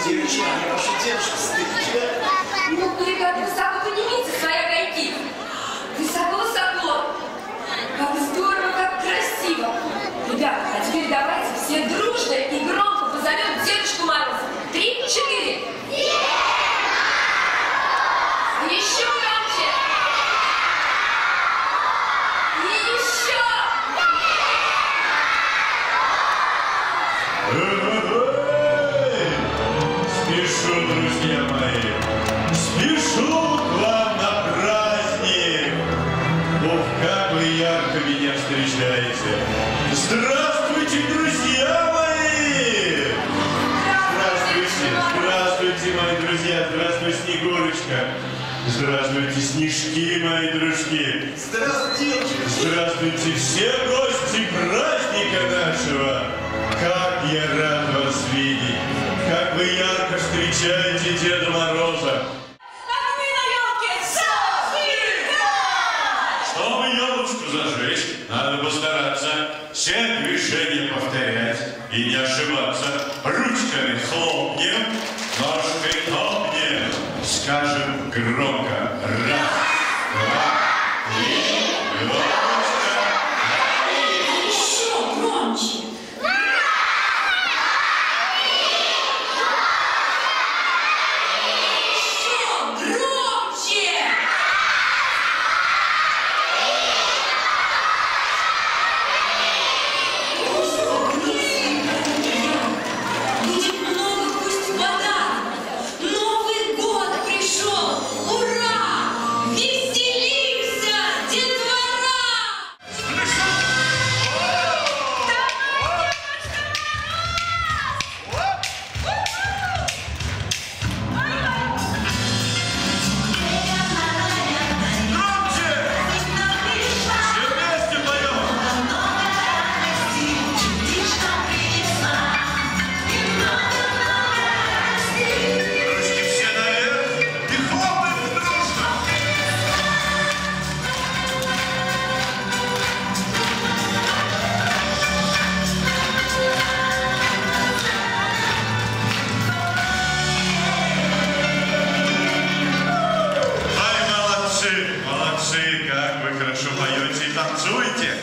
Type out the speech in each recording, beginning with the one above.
Девочка, я вашу девушку встречу. Ну, ребята, высоко поднимите свои огоньки. Высоко-высоко. Как здорово, как красиво. Ребята, а теперь давайте все дружно и громко позовем Дедушку Мороза. 3, 4. Еще громче. И еще. Спешу, друзья мои, спешу к вам на праздник. Ох, как вы ярко меня встречаете. Здравствуйте, друзья мои! Здравствуйте, здравствуйте, мои друзья. Здравствуй, Снегурочка. Здравствуйте, снежки, мои дружки. Здравствуйте, девочка. Здравствуйте, все гости праздника нашего. Как я рад вас видеть. Как вы ярко встречаете Деда Мороза. А мы на елке зажигать! Чтобы елочку зажечь, надо постараться все движения повторять и не ошибаться. Ручками хлопнем, ножкой топнем, скажем громко. Раз, два, три, елочка. Еще громче. Молодцы, как вы хорошо поете и танцуете.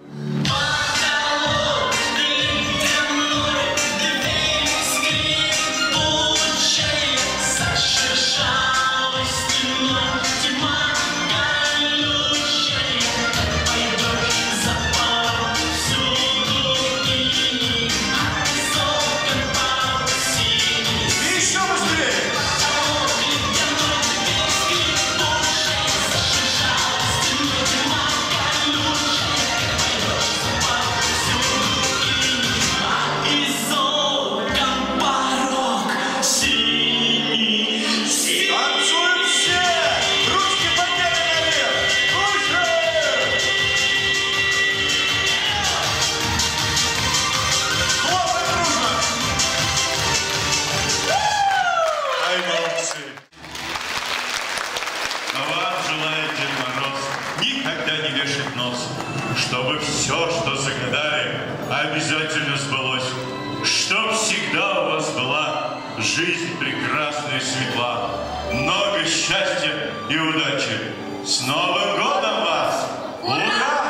Чтобы все, что загадали, обязательно сбылось. Чтоб всегда у вас была жизнь прекрасная и светла. Много счастья и удачи. С Новым годом вас! Ура!